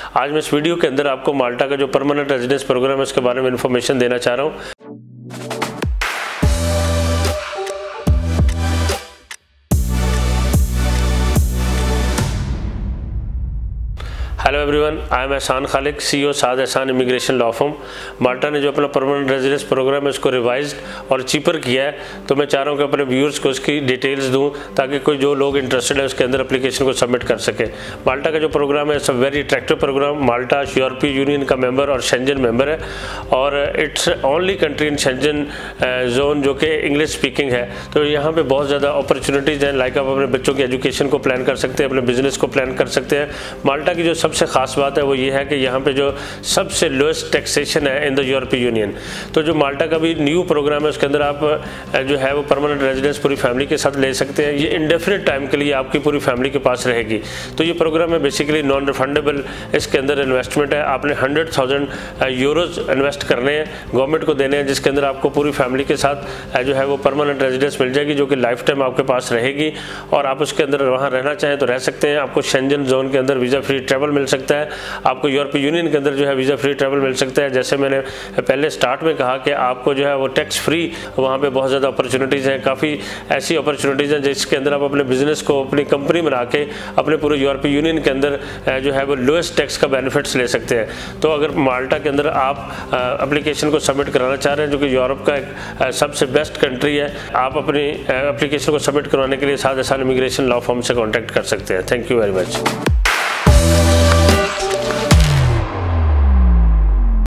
आज मैं इस वीडियो के अंदर आपको माल्टा का जो परमानेंट रेजिडेंस प्रोग्राम है उसके बारे में इन्फॉर्मेशन देना चाह रहा हूँ। हेलो एवरीवन, आई एम एहसान खालिक, CEO साद एहसान इमिग्रेशन लॉ फर्म। माल्टा ने जो अपना परमानेंट रेजिडेंस प्रोग्राम है उसको रिवाइज्ड और चीपर किया है, तो मैं चाह रहा हूँ कि अपने व्यूअर्स को उसकी डिटेल्स दूँ ताकि कोई जो लोग इंटरेस्टेड है उसके अंदर एप्लीकेशन को सबमिट कर सके। माल्टा का जो प्रोग्राम है it's a very attractive programme. Malta यूरोपीय यूनियन का मेंबर और शेंजन मेंबर है और it's only country in Schengen zone जो कि इंग्लिश स्पीकिंग है। तो यहाँ पर बहुत ज़्यादा अपॉर्चुनिटीज़ हैं, लाइक आप अपने बच्चों की एजुकेशन को प्लान कर सकते हैं, अपने बिजनेस को प्लान कर सकते हैं। माल्टा की जो सबसे खास बात है वो ये है कि यहाँ पे जो सबसे लोएस्ट टैक्सेशन है इन द यूरोपीय यूनियन। तो जो माल्टा का भी न्यू प्रोग्राम है उसके अंदर आप जो है वो परमानेंट रेजिडेंस पूरी फैमिली के साथ ले सकते हैं। ये इंडेफिनिट टाइम के लिए आपकी पूरी फैमिली के पास रहेगी। तो ये प्रोग्राम है बेसिकली नॉन रिफंडेबल। इसके अंदर इन्वेस्टमेंट है, आपने 100,000 यूरोज इन्वेस्ट करने हैं, गवर्नमेंट को देने हैं, जिसके अंदर आपको पूरी फैमिली के साथ जो है वो परमानेंट रेजिडेंस मिल जाएगी जो कि लाइफ टाइम आपके पास रहेगी और आप उसके अंदर वहाँ रहना चाहें तो रह सकते हैं। आपको शेंजन जोन के अंदर वीज़ा फ्री ट्रैवल मिल सकता है, आपको यूरोपीय यूनियन के अंदर जो है वीज़ा फ्री ट्रैवल मिल सकता है। जैसे मैंने पहले स्टार्ट में कहा कि आपको जो है वो टैक्स फ्री वहाँ पे बहुत ज़्यादा अपॉर्चुनिटीज़ हैं, काफ़ी ऐसी अपॉर्चुनिटीज़ हैं जिसके अंदर आप अपने बिजनेस को अपनी कंपनी बना के अपने पूरे यूरोपीय यूनियन के अंदर जो है वो लोएस्ट टैक्स का बेनिफिट्स ले सकते हैं। तो अगर माल्टा के अंदर आप एप्लीकेशन को सबमिट कराना चाह रहे हैं जो कि यूरोप का एक सबसे बेस्ट कंट्री है, आप अपनी एप्लीकेशन को सबमिट करवाने के लिए Saad Ehsan immigration law firm से कॉन्टैक्ट कर सकते हैं। Thank you very much.